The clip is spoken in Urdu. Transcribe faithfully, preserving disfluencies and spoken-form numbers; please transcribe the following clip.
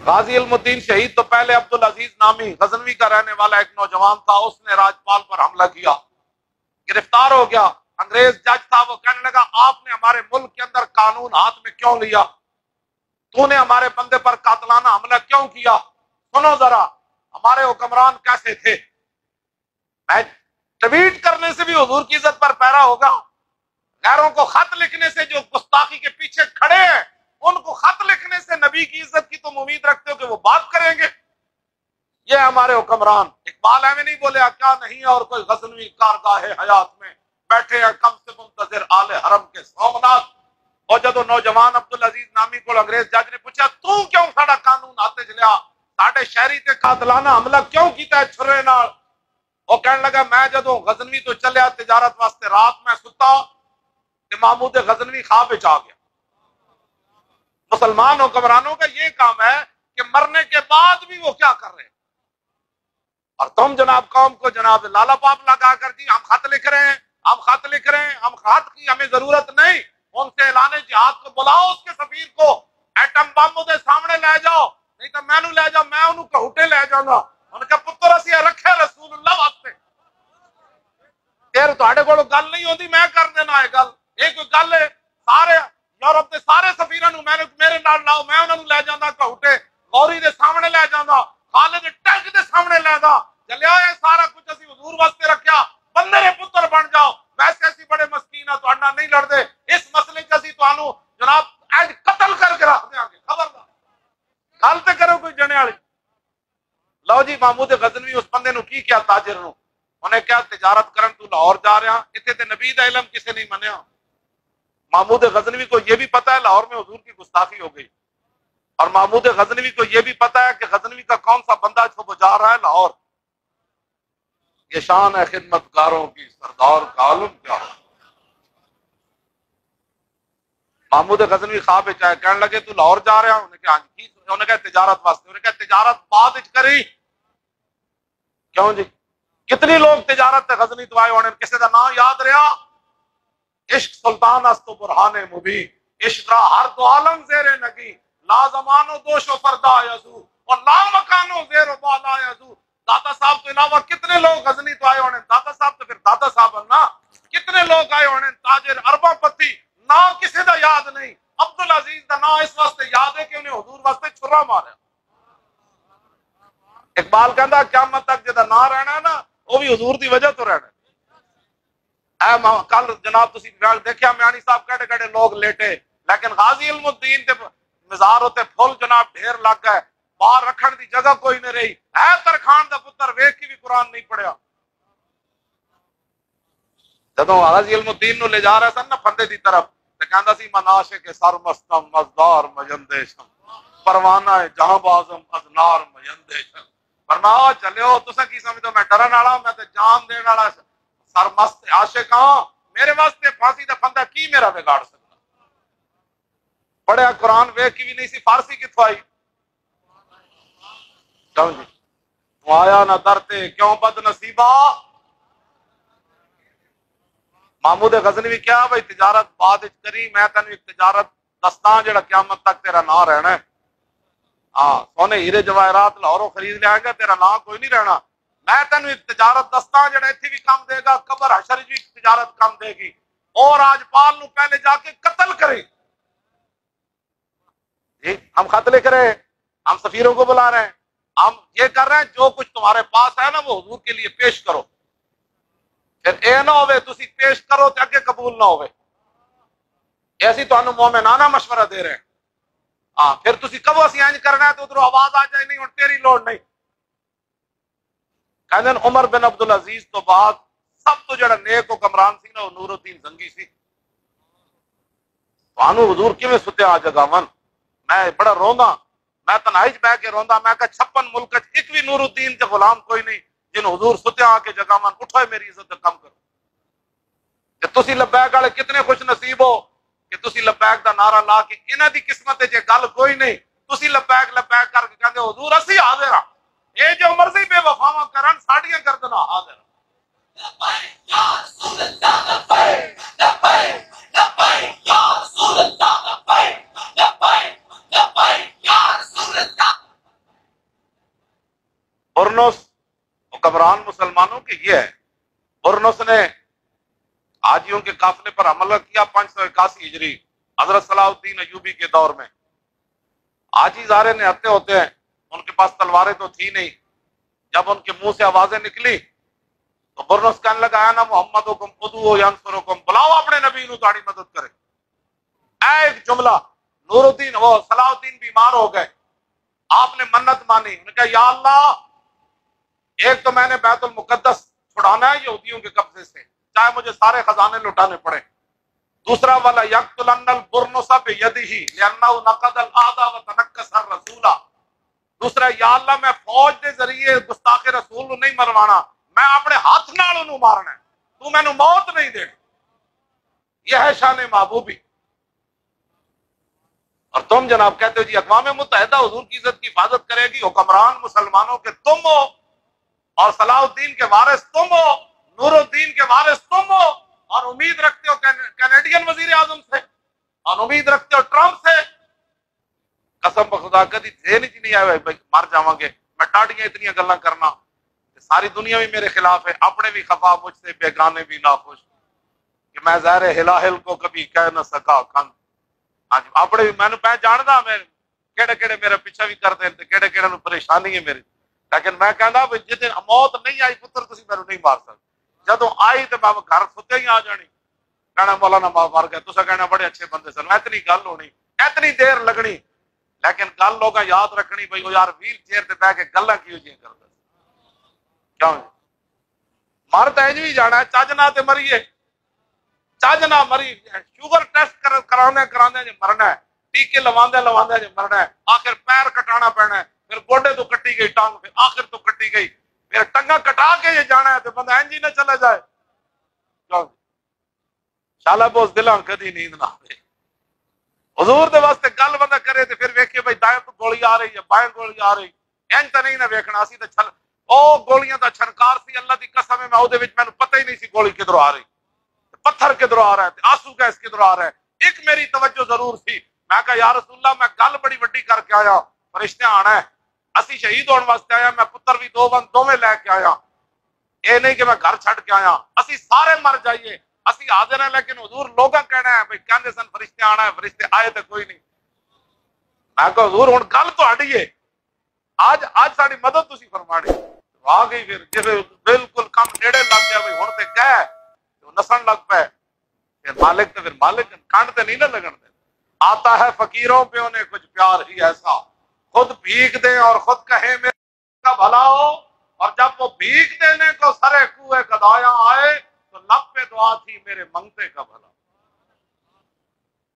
غازی علم الدین شہید تو پہلے عبدالعزیز نامی غزنوی کا رہنے والا ایک نوجوان تھا، اس نے راجپال پر حملہ کیا، گرفتار ہو گیا۔ انگریز جج تھا، وہ کہنے لگا آپ نے ہمارے ملک کے اندر قانون ہاتھ میں کیوں لیا؟ تو نے ہمارے بندے پر قاتلانہ حملہ کیوں کیا؟ سنو ذرا ہمارے حکمران کیسے تھے۔ میں ٹویٹ کرنے سے بھی حضور کی عزت پر پیرا ہوگا، غیروں کو خط لکھنے سے جو گستاخی کے پیچھے کھڑے ہیں ان کو خط لکھنے سے نبی کی عزت کی تم امید رکھتے ہو کہ وہ بات کریں گے؟ یہ ہمارے حکمران۔ اقبال ایویں نہیں بولے کیا نہیں ہے اور کوئی غزنوی کارگاہ حیات میں بیٹھے ہیں کم سے منتظر آل حرم کے سومنات۔ اور جدو نوجوان عبدالعزیز نامی کو انگریز جج نے پوچھا تو کیوں ساڑا قانون ہاتھ چ لیا، ساڈے شہری تے قاتلانہ حملہ کیوں کیتا ہے چھرے نال؟ وہ کہنے لگا میں جدو غزنوی تو چلیا تجارت واسطے، رات میں ستا کہ محمود غزنوی خواب وچ آ گیا۔ مسلمان حکمرانوں کا یہ کام ہے کہ مرنے کے بعد بھی وہ کیا کر رہے ہیں، اور تم جناب قوم کو جناب لالا پاپ لگا کر دی ہم خط لکھ رہے ہیں، ہم خط لکھ رہے ہیں، ہم خط کی ہمیں ضرورت نہیں۔ ان سے اعلان جہاد کو بلاؤ، اس کے سفیر کو ایٹم بم دے سامنے لے جاؤ، نہیں تو میں نو لے جاؤ، میں انہوں کہوٹے لے جاؤں گا۔ ان کا پتر اسی رکھے رسول اللہ واسطے، پھر تہاڈے کول گل نہیں ہوندی میں کر دینا ہے گل۔ یہ کوئی گل ہے؟ سارے یورپ کے سارے سفیراں نو میں میرے نال لاؤ، میں انہاں نو لے جاںدا کہوٹے، غوری دے سامنے لے جاںدا، خالد ٹینک دے سامنے لے جاںدا، چلیا یہ سارا کچھ اسی حضور واسطے رکھیا، بندے دے پتر بن جاؤ۔ ویسے اسی بڑے مسکین ہیں، تہاڈا نہیں لڑدے، اس مسئلے چ اسی تانوں جناب اج قتل کر کے رکھ دیاں گے، خبردار گل تے کرو کوئی جنے والی۔ لو جی محمود غزنوی اس بندے نو کی کیا تاجر نو، انہیں کیا تجارت کرن تو لاہور جا رہا، اتنے تے نبی دا علم کسے نہیں منیا۔ محمود غزنوی کو یہ بھی پتا ہے لاہور میں حضور کی گستاخی ہو گئی، اور محمود غزنوی کو یہ بھی پتا ہے کہ غزنوی کا کون سا بندہ جو وہ جا رہا ہے لاہور۔ یہ شان ہے خدمت گاروں کی، سردار کا عالم کیا ہو۔ محمود غزنوی خواب چاہے کہنے لگے تو لاہور جا رہا، انہیں کہا انہیں کہا تجارت واسطے، انہیں کہا تجارت بعد وچ کری کیوں جی؟ کتنی لوگ تجارت تے غزنی تو آئے ہونے، کسی دا نام یاد رہا؟ عشق سلطان است و برہان مبین، عشق را ہر دو عالم زیر نگی، لا زمان و دوش و فردا یزو اور لا مکان و زیر و بالا یزو۔ داتا صاحب تو علاوہ کتنے لوگ غزنی تو آئے ہونے، داتا صاحب تو پھر داتا صاحب نا، کتنے لوگ آئے ہونے تاجر ارباں پتی، نا کسی دا یاد نہیں۔ عبدالعزیز دا نا اس واسطے یاد ہے کہ انہیں حضور واسطے چھرا مارا۔ اقبال کہندا قیامت تک جدا نہ رہنا ہے نا وہ بھی حضور دی وجہ تو رہنا ہے۔ اے کل جناب تسی دیکھیا میانی صاحب کہڑے کہڑے لوگ لیٹے، لیکن غازی علم الدین تے مزار ہوتے پھول جناب ڈھیر لگ گئے، باہر رکھن دی جگہ کوئی نہیں رہی۔ اے ترخان دا پتر ویکھ کے بھی قرآن نہیں پڑھیا۔ جدوں غازی علم الدین نو لے جا رہے سن نا پھندے دی طرف تے کہندا سی مناشے کے سر مستم مزدار مجندیشم پروانہ جہاں بازم ازنار مجندیشم۔ فرمایا چلیو تساں کی سمجھو میں ڈرن والا، میں تے جان دین والا سرمست عاشق ہاں، میرے واسطے پھانسی دا پھندا کی میرا بگاڑ سکتا؟ پڑھیا قرآن ویکھ کی بھی نہیں سی، فارسی کتھوں آئی؟ کیوں جی تو آیا نہ درتے کیوں بد نصیبہ۔ محمود غزنوی کیا بھائی تجارت بعد کری، میں تینوں ایک تجارت دستاں جڑا قیامت تک تیرا نام رہنا ہے۔ ہاں سونے ہیرے جواہرات لاہوروں خرید لیا گا، تیرا نام کوئی نہیں رہنا۔ میں تینوں ایک تجارت دستاں جڑا ایتھے بھی کام دے گا، قبر حشر بھی تجارت کام دے گی، اور راجپال نو پہلے جا کے قتل کرے۔ جی ہم خط لکھ رہے ہیں، ہم سفیروں کو بلا رہے ہیں، ہم یہ کر رہے ہیں، جو کچھ تمہارے پاس ہے نا وہ حضور کے لیے پیش کرو۔ پھر اے نہ ہوئے تسی پیش کرو تے اگے قبول نہ ہوئے، ایسی تانوں مومنانہ مشورہ دے رہے ہیں۔ ہاں پھر تسی کبو اسی انج کرنا ہے تو ادھر آواز آ جائے نہیں ہن تیری لوڑ نہیں۔ کہندے عمر بن عبدالعزیز تو بعد سب تو جڑا نیک حکمران سی نا وہ نور الدین زنگی سی۔ تانوں حضور کیویں ستیا آ جگاون، میں بڑا روندا، میں تنہائی چ بیٹھ کے روندا، میں کہ چھپن ملک ایک بھی نور الدین تے غلام کوئی نہیں جن حضور ستیا آ کے جگاون، اٹھو میری عزت کم کرو۔ کہ تسی لبیک والے کتنے خوش نصیب ہو کہ تسی لبیک دا نعرہ لا کے انہاں دی قسمت ہے جے گل کوئی نہیں، تسی لبیک لبیک کر کے کہندے حضور اسی حاضر ہاں، اے جو مرضی بے وفاواں کرن ساڈیاں گردناں حاضر۔ لبیک یا رسول اللہ لبیک لبیک لبیک یا رسول اللہ لبیک لبیک لبیک یا رسول اللہ برنس حکمران مسلمانوں کے یہ ہے، برنس نے حاجیوں کے قافلے پر حملہ کیا پانچ سو اکاسی ہجری حضرت صلاح الدین ایوبی کے دور میں۔ حاجی زارے نے ہتے ہوتے ہیں، ان کے پاس تلواریں تو تھی نہیں، جب ان کے منہ سے آوازیں نکلی تو برنس کہنے لگا انا محمد حکم ادعو ینصرکم، بلاؤ اپنے نبی نو تاڑی مدد کرے۔ اے ایک جملہ، نور الدین وہ صلاح الدین بیمار ہو گئے، آپ نے منت مانی، انہوں نے کہا یا اللہ، ایک تو میں نے بیت المقدس چھڑانا ہے یہودیوں کے قبضے سے، چاہے مجھے سارے خزانے لٹانے پڑے، دوسرا والا یقتلن البرنس بیدہ لانہ نقض العہد وتنکس الرسول، دوسرا یا اللہ میں فوج دے ذریعے گستاخ رسول نہیں مروانا، میں اپنے ہاتھ نال انہوں مارنا ہے، تو میں نو موت نہیں دینا۔ یہ ہے شان محبوبی۔ اور تم جناب کہتے ہو جی اقوام متحدہ حضور کی عزت کی حفاظت کرے گی، حکمران مسلمانوں کے تم ہو، اور صلاح الدین کے وارث تم ہو، نور الدین کے وارث تم ہو، اور امید رکھتے ہو کینیڈین وزیر اعظم سے، اور امید رکھتے ہو ٹرمپ سے۔ قسم بخدا کدی ذہن چ نہیں آئے بھائی مر جاواں گے، میں ٹاڈیاں اتنی گلاں کرنا، ساری دنیا بھی میرے خلاف ہے، اپنے بھی خفا مجھ سے، بیگانے بھی ناخوش، کہ میں زہر ہلاہل کو کبھی کہہ نہ سکا کن، ہاں جی اپنے بھی میں میں جاندا میں کہڑے کہڑے میرا پیچھا بھی کرتے ہیں، کہڑے کہڑے نو پریشانی ہے میری، لیکن میں کہندا بھی جتنے موت نہیں آئی پتر تسی میرے نہیں مار سکتے، جدوں آئی تو میں گھر ستے ہی آ جانی، کہنا مولانا مار گئے، تسا کہنا بڑے اچھے بندے سن، اتنی گل ہونی، اتنی دیر لگنی، لیکن گل لوگاں یاد رکھنی بھئی وہ یار ویل چیئر تے بیٹھ کے گلاں کیوں جی کردا کیوں مر تے بھی جانا ہے، چج نہ تے مریے، چج نہ مری، شوگر ٹیسٹ کرانے کرانے جو مرنا ہے، ٹیکے لواندے لواندے جو مرنا ہے، آخر پیر کٹانا پینا ہے، پھر گوڈے تو کٹی گئی ٹانگ، پھر آخر تو کٹی گئی، پھر ٹنگا کٹا کے یہ جانا ہے تو بندہ انجی نہ چلا جائے، شالا بوس دلاں کدی نیند نہ آئے۔ حضور دے واسطے گل بندہ کرے تو پھر ویکھے بھائی دائیں تو گولی آ رہی ہے بائیں گولی آ رہی، این تو نہیں نہ ویکھنا، اسی تے چھل او گولیاں دا چھنکار سی، اللہ دی قسم ہے میں او دے وچ مینوں پتہ ہی نہیں سی گولی کدھروں آ رہی، پتھر کدھروں آ رہا ہے، آنسو گیس کدھروں آ رہا ہے۔ ایک میری توجہ ضرور سی، میں کہا یا رسول اللہ میں گل بڑی وڈی کر کے آیا، فرشتے آنا ہے، اسی شہید ہونے واسطے آیا، میں پتر بھی دو بند دوویں لے کے آیا، اے نہیں کہ میں گھر چھڈ کے آیا، اسی سارے مر جائیے، اسی حاضر ہیں، لیکن حضور لوگاں کہنا ہے بھئی کہندے سن فرشتے آنا ہے، فرشتے آئے تو کوئی نہیں۔ میں کہا حضور ہن گل تہاڈی ہے، آج آج ساری مدد تسی فرمانی، آ گئی پھر جے بالکل کم نیڑے لگ گیا بھئی ہن تے گئے نسن لگ پے، پھر مالک تو پھر مالک کانڈ تے نہیں نہ لگن دے، آتا ہے فقیروں پہ انہیں کچھ پیار ہی ایسا، خود بھیک دیں اور خود کہیں میرے کا بھلا ہو، اور جب وہ بھیک دینے کو سرے کوئے گدایا آئے تو لب پہ دعا تھی میرے منگتے کا بھلا۔